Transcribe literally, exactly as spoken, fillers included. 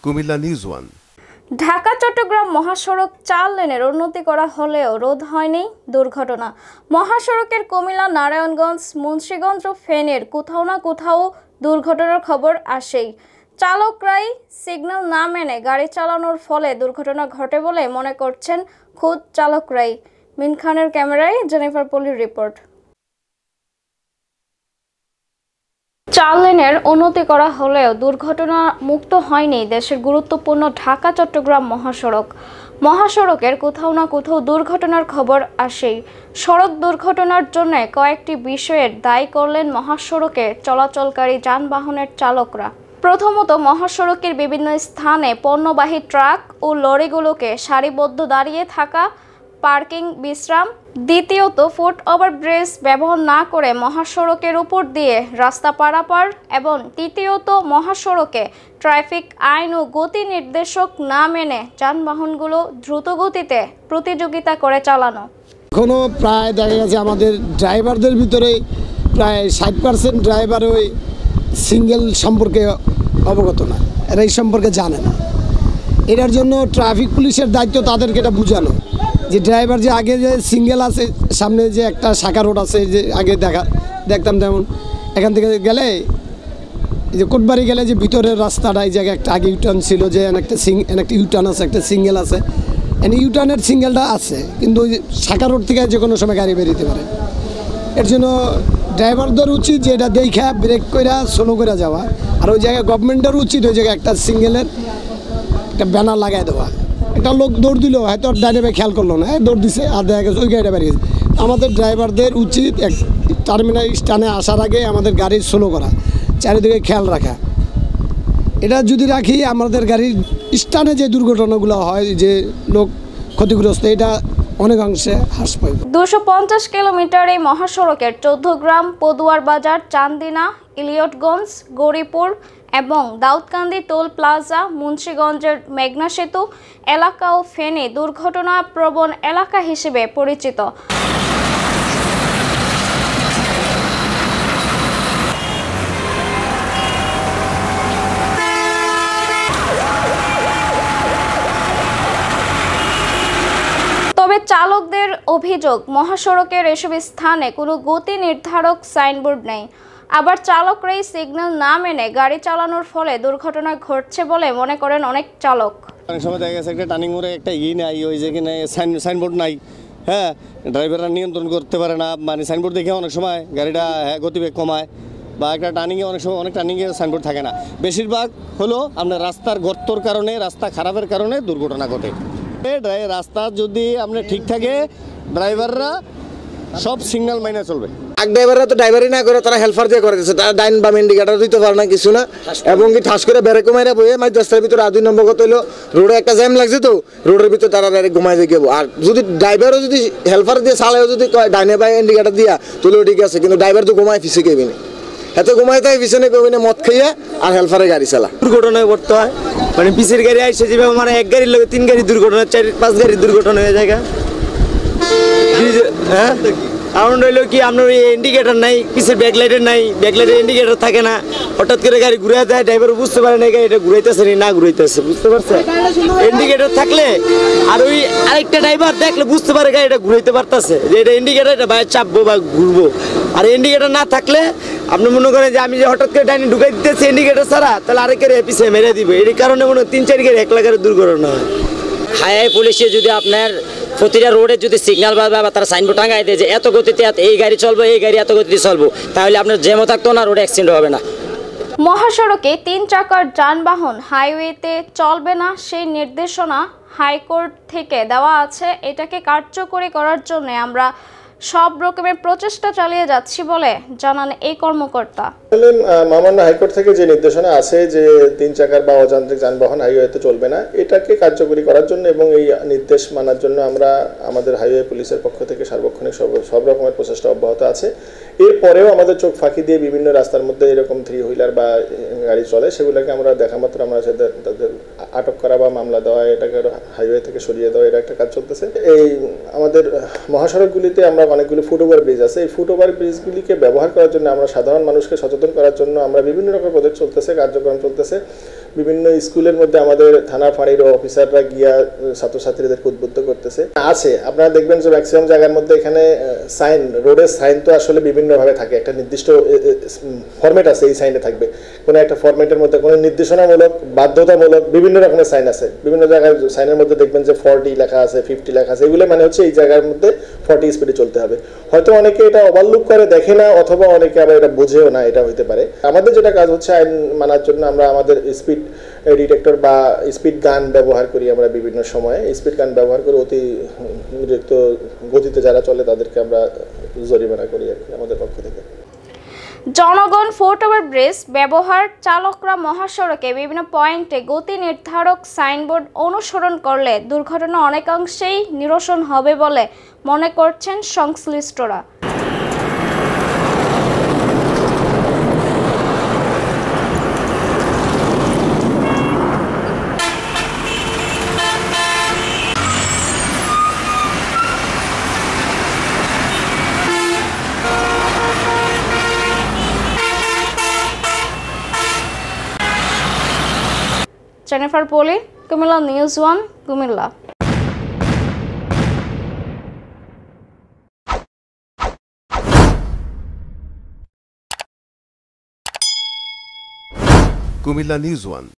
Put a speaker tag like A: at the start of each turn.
A: Comilla news one.
B: Dhaka Chittagong মহাসড়ক চার লেনের উন্নতি করা হলেও রোধ হয়নি দুর্ঘটনা। মহাসড়কের কুমিল্লা, নারায়ণগঞ্জ, মুন্সিগঞ্জ ও ফেনীর কোথাও না কোথাও দুর্ঘটনার খবর আসেই। চালকরাই সিগন্যাল না মেনে গাড়ি চালানোর ফলে দুর্ঘটনা ঘটে বলে মনে করছেন খুদ চালকরাই। মিন খানের ক্যামেরায় জেনিফার পলির রিপোর্ট। চার লেনের উন্নতি করা হলেও দুর্ঘটনা মুক্ত হয়নি দেশের গুরুত্বপূর্ণ ঢাকা চট্টগ্রাম মহাসড়ক। মহাসড়কের কোথাও না কোথাও দুর্ঘটনার খবর আসেই। সড়ক দুর্ঘটনার জন্য কয়েকটি বিষয়ের দায়ী করলেন মহাসড়কে চলাচলকারী যানবাহনের চালকরা। প্রথমত, মহাসড়কের বিভিন্ন স্থানে পণ্যবাহী ট্রাক ও লরিগুলোকে সারিবদ্ধ দাঁড়িয়ে থাকা, পার্কিং, বিশ্রাম। দ্বিতীয়ত, ফুট ওভারব্রিজ ব্যবহার না করে মহাসড়কের উপর দিয়ে রাস্তা পারাপার। এবং তৃতীয়ত, মহাসড়কে ট্রাফিক আইন ও গতি নির্দেশক না মেনে যানবাহনগুলো দ্রুত গতিতে প্রতিযোগিতা করে চালানো।
C: এখনও প্রায় দেখা গেছে আমাদের ড্রাইভারদের ভিতরে প্রায় ষাট পার্সেন্ট ড্রাইভার ওই সিঙ্গেল সম্পর্কে অবগত না, এরা এই সম্পর্কে জানে না। এটার জন্য ট্রাফিক পুলিশের দায়িত্ব তাদেরকে এটা বোঝানো যে ড্রাইভার যে আগে যে সিঙ্গেল আছে, সামনে যে একটা শাখা রোড আছে, যে আগে দেখা দেখতাম যেমন এখান থেকে গেলে যে কোটবাড়ি গেলে যে ভিতরের রাস্তাটা এই জায়গায় একটা আগে ইউটার্ন ছিল, যে একটা সিং একটা ইউটার্ন আছে, একটা সিঙ্গেল আছে। এনে ইউটার্নের সিঙ্গেলটা আছে, কিন্তু ওই শাখা রোড থেকে যে কোনো সময় গাড়ি বেরোতে পারে। এর জন্য ড্রাইভারদের উচিত যে এটা দেখা ব্রেক করে স্লো করে যাওয়া। আর ওই জায়গায় গভর্নমেন্টের উচিত ওই জায়গায় একটা সিঙ্গেলের একটা ব্যানার লাগাই দেওয়া। একটা লোক দৌড় দিল, হয়তো ড্রাইভার খেয়াল করলো না, দৌড় দিছে আর দেখা গেছে ওই গাড়িটা বেরিয়ে গেছে। আমাদের ড্রাইভারদের উচিত এক টার্মিনাল স্ট্যান্ডে আসার আগে আমাদের গাড়ি স্লো করা, চারিদিকে খেয়াল রাখা। এটা যদি রাখি আমাদের গাড়ির স্ট্যান্ডে যে দুর্ঘটনাগুলো হয়, যে লোক ক্ষতিগ্রস্ত, এটা অনেকাংশে হ্রাস পাবে।
B: দুশো পঞ্চাশ কিলোমিটার এই মহাসড়কের চৌদ্দ গ্রাম, পদুয়ার বাজার, চান্দিনা, ইলিয়টগঞ্জ, গৌরীপুর এবং দাউদকান্দি টোল প্লাজা, মুন্সিগঞ্জের মেঘনা সেতু এলাকা ও ফেনী দুর্ঘটনা প্রবণ এলাকা হিসেবে পরিচিত। তবে চালকদের অভিযোগ, মহাসড়কের এসব স্থানে কোনো গতি নির্ধারক সাইনবোর্ড নেই। আবার চালকরাই সিগন্যাল না মেনে গাড়ি চালানোর ফলে দুর্ঘটনা ঘটছে বলে মনে করেন অনেক চালক।
D: অনেক সময় দেখা গেছে একটা টার্নিং মোড়ে একটা ই নাই, ওই যেখানে সাইন সাইনবোর্ড নাই, হ্যাঁ, ড্রাইভাররা নিয়ন্ত্রণ করতে পারে না, মানে সাইনবোর্ড দেখে অনেক সময় গাড়িটা গতিবেগ কমায়, বা একটা টার্নিংয়ে অনেক সময় অনেক টার্নিংয়ে সাইনবোর্ড থাকে না। বেশিরভাগ হলো আপনার রাস্তার গর্তর কারণে, রাস্তা খারাপের কারণে দুর্ঘটনা ঘটে। রাস্তা যদি আপনার ঠিক থাকে, ড্রাইভাররা সব সিগন্যাল মাইনে চলবে।
E: এক ড্রাইভাররা তো ড্রাইভারই না করে, তারা হেল্পার দিয়ে করে দিচ্ছে। তারা ডাইন বাম ইন্ডিকেটার দিতে পারে না, কিছু না, এবং কি ঠাস করে বেড়ে কমাই বইয়ে মাঝ রাস্তার ভিতরে। আর দুই নম্বর কথা হলো রোডে একটা জ্যাম লাগছে, তো রোডের ভিতরে তারা ডাইরেক্ট ঘুমাই দিয়ে গেবো। আর যদি ড্রাইভারও যদি হেল্পার দিয়ে চালায়ও যদি ডাইনে বাই ইন্ডিকেটার দিয়া তুলেও ঠিক আছে, কিন্তু ড্রাইভার তো ঘুমায় ফিসে কেবি না, এত ঘুমাই তাই পিছনে কেবি না, মদ খাইয়া আর হেল্পারে গাড়ি চালা। দুর্ঘটনায় পড়তে হয়, মানে পিছের গাড়ি আসছে যেভাবে মানে এক গাড়ির লোক তিন গাড়ির দুর্ঘটনা, চার পাঁচ গাড়ির দুর্ঘটনা হয়ে যায়। হ্যাঁ, কারণ হইলো কি আপনার ওই ইন্ডিকেটার নাই, পিছের ব্যাকলাইটের নাই, ব্যাকলাইটের ইন্ডিকেটার থাকে না, হঠাৎ করে গাড়ি ঘুরে যায়, ড্রাইভার বুঝতে পারে না গাড়িটা ঘুরাইতেছে না ঘুরাইতেছে, বুঝতে পারছে। ইন্ডিকেটার থাকলে আর ওই আরেকটা ড্রাইভার দেখলে বুঝতে পারে গাড়িটা ঘুরাইতে পারতেছে, যে এটা ইন্ডিকেটার, এটা বাইরে চাপবো বা ঘুরবো। আর ইন্ডিকেটার না থাকলে আপনি মনে করেন যে আমি যে হঠাৎ করে ডাইনে ঢুকাই দিতেছি ইন্ডিকেটার ছাড়া, তাহলে আরেক গাড়ি পিছিয়ে মেরে দিবে। এই কারণে মনে হয় তিন চার গাড়ি এক লাখের দুর্ঘটনা হয়।
F: হাই পুলিশে যদি আপনার প্রতিটা রোডে যদি সিগন্যাল বা তারা সাইনবোর্ড টাঙাই দেয় যে এত গতিতে এই গাড়ি চলবো, এই গাড়ি এত গতিতে চলবো, তাহলে আপনার জ্যামও থাকতো না, রোডে অ্যাক্সিডেন্ট হবে না।
B: মহাসড়কে তিন চাকার যানবাহন হাইওয়েতে চলবে না, সেই নির্দেশনা হাইকোর্ট থেকে দেওয়া আছে। এটাকে কার্যকরী করার জন্য আমরা সব রকমের প্রচেষ্টা চালিয়ে যাচ্ছি বলে জানান এই কর্মকর্তা।
G: মহামান্য হাইকোর্ট থেকে যে নির্দেশনা আছে যে তিন চাকার বা অযান্ত্রিক যানবাহন হাইওয়েতে চলবে না, এটাকে কার্যকরী করার জন্য এবং এই নির্দেশ মানার জন্য আমরা আমাদের হাইওয়ে পুলিশের পক্ষ থেকে সার্বক্ষণিক সব সব রকমের প্রচেষ্টা অব্যাহত আছে। এরপরেও আমাদের চোখ ফাঁকি দিয়ে বিভিন্ন রাস্তার মধ্যে এরকম থ্রি হুইলার বা গাড়ি চলে, সেগুলোকে আমরা দেখা মাত্র আমরা তাদের আটক করা বা মামলা দেওয়া, এটাকে হাইওয়ে থেকে সরিয়ে দেওয়া, এটা একটা কাজ চলতেছে। এই আমাদের মহাসড়কগুলিতে আমরা অনেকগুলি ফুটওভার ব্রিজ আছে, এই ফুটওভার ব্রিজগুলিকে ব্যবহার করার জন্য আমরা সাধারণ মানুষকে সচেতন করার জন্য আমরা বিভিন্ন রকম প্রজেক্ট চলতেছে, কার্যক্রম চলতেছে। বিভিন্ন স্কুলের মধ্যে আমাদের থানা ফাঁড়ির অফিসাররা গিয়া ছাত্রছাত্রীদেরকে উদ্বুদ্ধ করতেছে আছে। আপনারা দেখবেন যে ম্যাক্সিমাম জায়গার মধ্যে এখানে সাইন, রোডের সাইন তো আসলে বিভিন্নভাবে থাকে, একটা নির্দিষ্ট ফরম্যাট আছে, এই সাইনে থাকবে কোনো একটা ফরম্যাটের মধ্যে কোনো নির্দেশনামূলক, বাধ্যতামূলক বিভিন্ন রকমের সাইন আছে। বিভিন্ন জায়গায় সাইনের মধ্যে দেখবেন যে ফর্টি লেখা আছে, ফিফটি লেখা আছে, এগুলো মানে হচ্ছে এই জায়গার মধ্যে ফর্টি স্পিডে চলতে হবে। হয়তো অনেকে এটা ওভারলুক করে দেখে না, অথবা অনেকে আবার এটা বুঝেও না, এটা হইতে পারে। আমাদের যেটা কাজ হচ্ছে আইন মানার জন্য আমরা আমাদের স্পিড ডিটেক্টর বা স্পিড গান ব্যবহার করি। আমরা বিভিন্ন সময়ে স্পিড গান ব্যবহার করে অতিরিক্ত গতিতে যারা চলে তাদেরকে আমরা জরিমানা করি আর কি আমাদের পক্ষ থেকে।
B: জনগণ ফুট ওভার ব্রিজ ব্যবহার চালকরা মহাসড়কে বিভিন্ন পয়েন্টে গতি নির্ধারক সাইনবোর্ড অনুসরণ করলে দুর্ঘটনা অনেকাংশেই নিরসন হবে বলে মনে করছেন সংশ্লিষ্টরা। Jennifer Poly, Comilla news one, Comilla.
A: Comilla news one.